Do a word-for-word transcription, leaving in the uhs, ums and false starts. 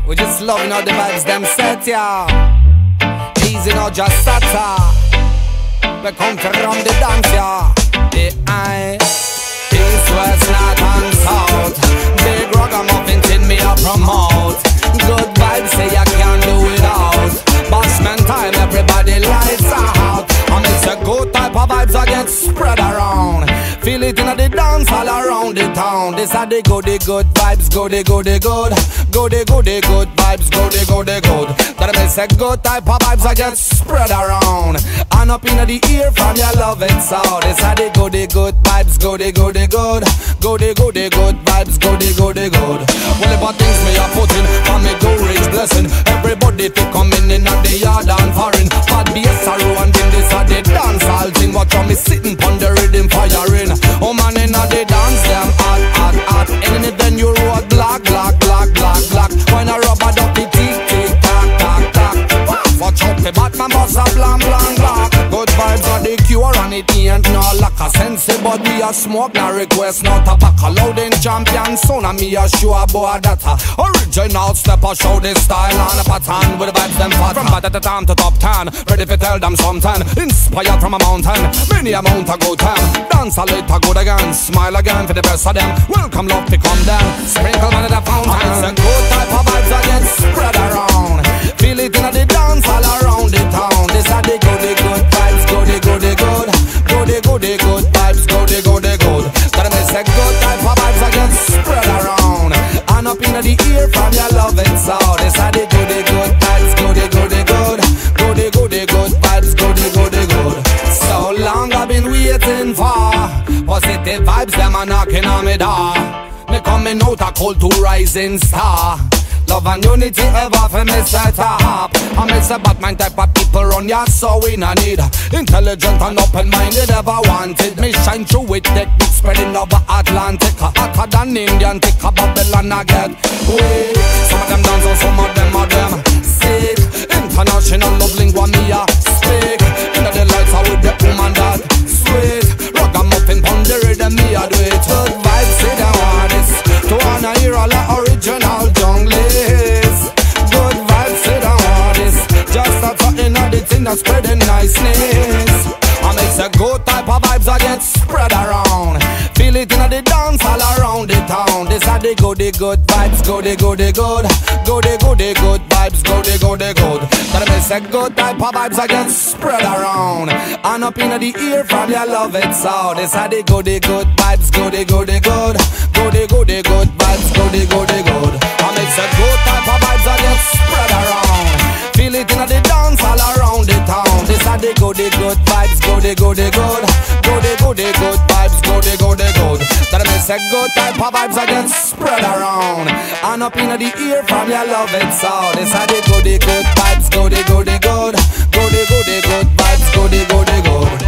We just loving all the vibes them set, yeah. Easy now, Jah Sazzah. We come to run the dance, yeah. The eye, east, west, north and south. Big ragamuffin tin me a promote. Good vibes say I can't do without. Bossman time, everybody lights out. And it's a good type of vibes I get spread around. Feel it in the dance all around the town. This are the goody good vibes, goody goody good. Goody goody good vibes, goody goody good. That makes a good type of vibes I get spread around. And up in the ear from your love it sound. This are the goody good vibes, goody goody good. Goody goody good vibes, goody goody good. Well, about things me a put in, and me go rich blessing. Everybody to come in in the yard and foreign. Bad bass a row and then this a the dance all thing. Watch how me sitting pon the rhythm firing. Oh man, in a the dance them hot, hot, hot. And in the you road black, black, black, black, black. When a rubber ducky tick, tick, tack, tack, tack. Watch out the Batman boss a blank, blank, black. Good vibes are the cure and it ain't no lack of sense. But we a smoke, no request, no tobacco. Louding champion son and me a show about that. Original Steppa show this style and a pattern with the vibes them fat. From bad at the time to top ten, ready to tell them something. Inspired from a mountain, many a mount a good time. Dance a little good again, smile again for the best of them. Welcome love to come down, sprinkle man at the fountain. It's a good type of vibes that get spread around. Feel it in the dance all around the town. This are the goody good vibes, goody goody good. Goody goody good vibes, goody goody good. That makes a good type of vibes that get spread around. And up in the ear from your love it sound. This are the goody good vibes, goody goody good. Goody goody good vibes, goody goody good. So long I've been waiting for positive vibes, them are knocking on me door. Me coming out a cold to rising star. Love and unity ever for me set up. I miss a Batman type of people run ya, so we no need intelligent and open-minded ever wanted. Me shine through with technique spreading over Atlantic. Hotter than Indian, take a Babylon I get weak. Some of them dance and some of them are them sick. International love lingua me a speak. Into the lights are with the woman that sweet. Ragamuffin pon the rhythm me a do it. Good vibes say they want this. To wanna hear all the original jungle. Good vibes, say don't want this. Just a talking of the thing that's spreading niceness. I makes a good type of vibes that get spread around. Feel it in the dance all around the town. This are the goody good vibes, goody goody good. Goody goody good vibes, goody goody good. That makes a good type of vibes that get spread around. And up in the ear from your love it sound. This are the goody good vibes, goody goody good. Goody goody good vibes, goody goody good. And it's a good type of vibes that get spread around. Feel it in the dance all around the town. This are the goody good vibes, goody goody good. Goody goody good vibes, goody goody good. That makes a good type of vibes that get spread around. And up in the ear from your love it sound. This are the goody good vibes, goody goody good. Goody goody good vibes, goody goody good.